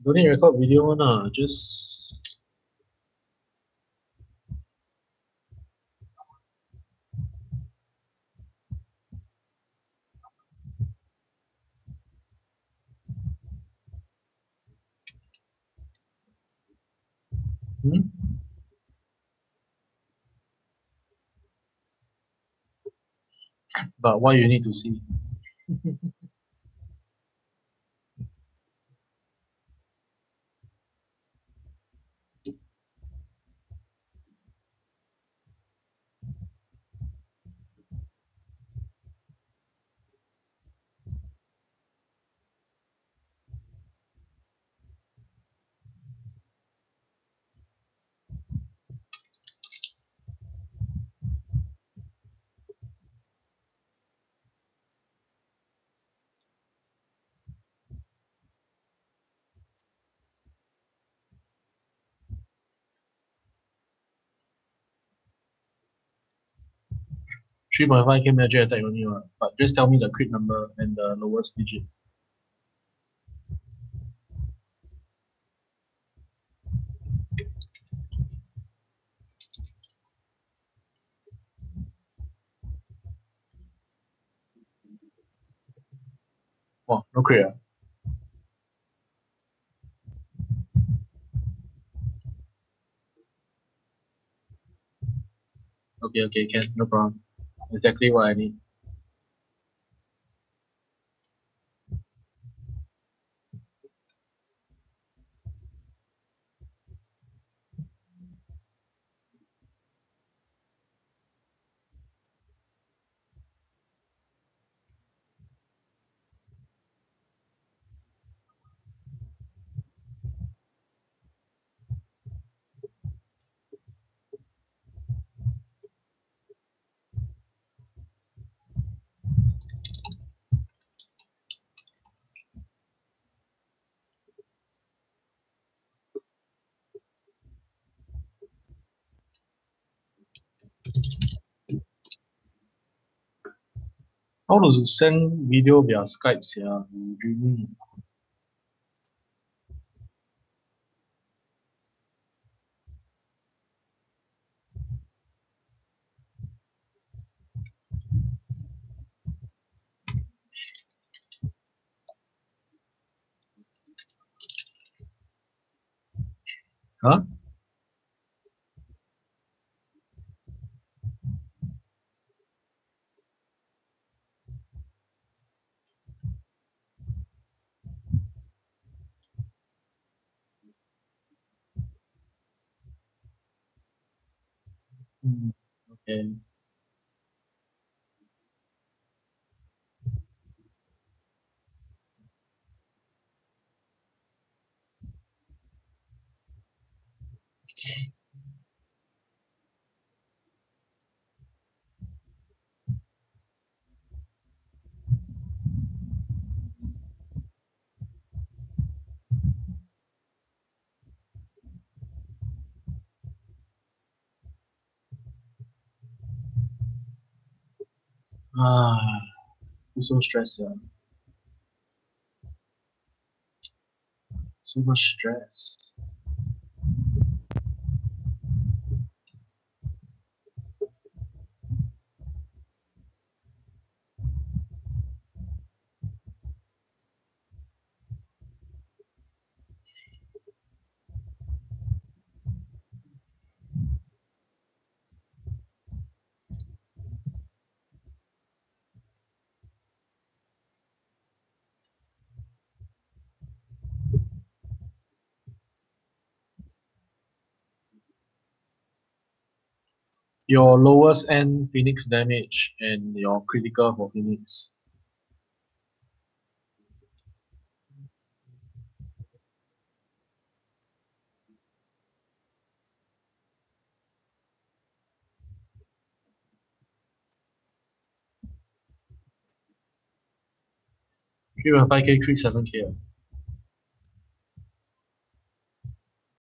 Don't need record video one just hmm? But why you need to see? Three point five K magic attack only what? But just tell me the crit number and the lowest digit. Oh, no crit. Okay, okay, can, no problem. Exactly what I need. How to send video via Skype, yeah? You dreaming. Huh? Hmm, okay. Ah, I'm so stressed, yeah. So much stress. Your lowest end Phoenix damage and your critical for Phoenix. 3.5K crit 7K.